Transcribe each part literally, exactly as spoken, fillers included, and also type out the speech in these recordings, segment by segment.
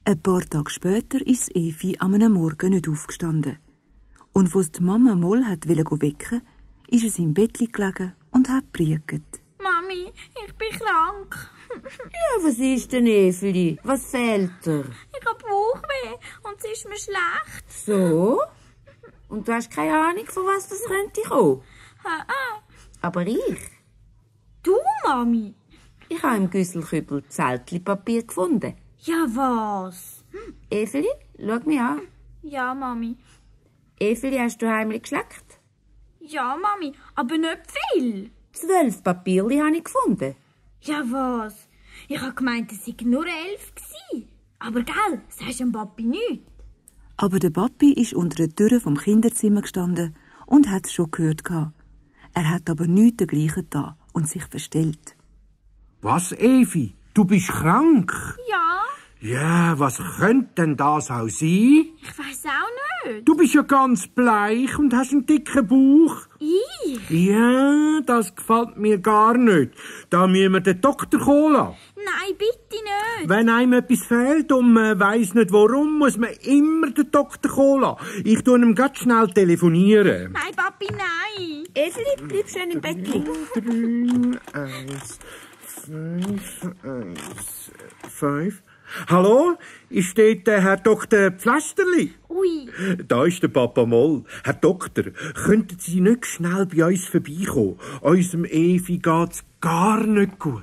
Ein paar Tage später ist Evi an einem Morgen nicht aufgestanden. Und als die Mama mal hat wecken wollte, ist es im Bett gelegen und hat gepriegt. Mami, ich bin krank. Ja, was ist denn, Eveli? Was fehlt dir? Ich habe Bauchweh und es ist mir schlecht. So? Und du hast keine Ahnung, von was das könnte kommen? Ha, ah. Aber ich? Du, Mami? Ich habe im Güsselkübel Zeltli-Papier gefunden. Ja, was? Hm. Eveli, schau mich an. Ja, Mami. Eveli, hast du heimlich geschleckt? Ja, Mami, aber nicht viel. Zwölf Papierli habe ich gefunden. Ja, was? Ich habe gemeint, es waren nur elf. Aber gell, sagst du dem Papi nichts? Aber der Papi ist unter der Tür vom Kinderzimmer gestanden und hat es schon gehört. Er hat aber nichts dergleichen da und sich verstellt. Was, Evi? Du bist krank? Ja. Ja, was könnte denn das auch sein? Ich weiss auch nicht. Du bist ja ganz bleich und hast einen dicken Bauch. Ich? Ja, das gefällt mir gar nicht. Da müssen wir den Doktor holen. Nein, bitte nicht. Wenn einem etwas fehlt und man weiss nicht warum, muss man immer den Doktor holen. Ich tue ihm ganz schnell telefonieren. Nein, Papi, nein. Eveli, bleib schön im Bett drei, liegen. eins, fünf, eins, fünf. Hallo, ist dort der Herr Doktor Pflasterli? Ui. Da ist der Papa Moll. Herr Doktor, könnten Sie nicht schnell bei uns vorbeikommen? Unserem Evi geht's gar nicht gut.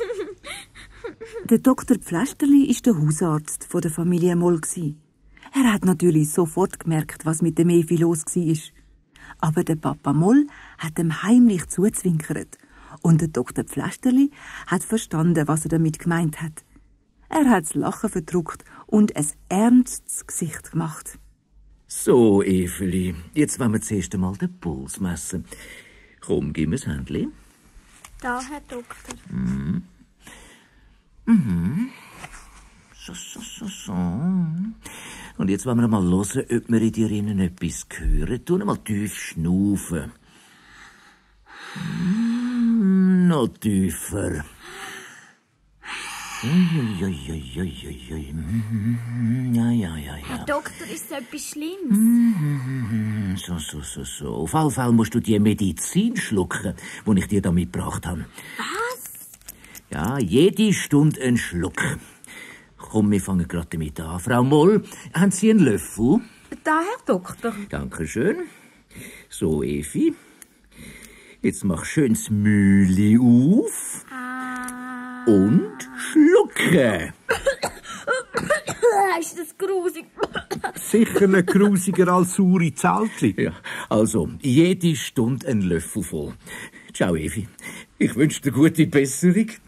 Der Doktor Pflasterli ist der Hausarzt der Familie Moll. Er hat natürlich sofort gemerkt, was mit dem Evi los war. Aber der Papa Moll hat ihm heimlich zuzwinkert. Und der Doktor Pflasterli hat verstanden, was er damit gemeint hat. Er hat das Lachen verdruckt und ein ernstes Gesicht gemacht. So, Eveli, jetzt wollen wir zuerst einmal den Puls messen. Komm, gib mir das Händchen. Da, Herr Doktor. Mhm. Mhm. So, so, so, so. Und jetzt wollen wir mal hören, ob wir in dir innen etwas hören. Tu mal tief schnaufen. Mm, noch tiefer. Ja, ja, ja, ja, ja. Ja, ja, ja, ja. Herr Doktor, ist das etwas Schlimmes? So, so, so, so. Auf alle Fälle musst du die Medizin schlucken, die ich dir da mitgebracht habe. Was? Ja, jede Stunde einen Schluck. Komm, wir fangen gerade damit an. Frau Moll, haben Sie einen Löffel? Da, Herr Doktor. Dankeschön. So, Evi. Jetzt mach schön das Mühli auf. Ah. Und schlucken. Ist das grusig? Sicher nicht grusiger als saure Zeltli. Ja, also, jede Stunde einen Löffel voll. Ciao, Evi. Ich wünsche dir gute Besserung.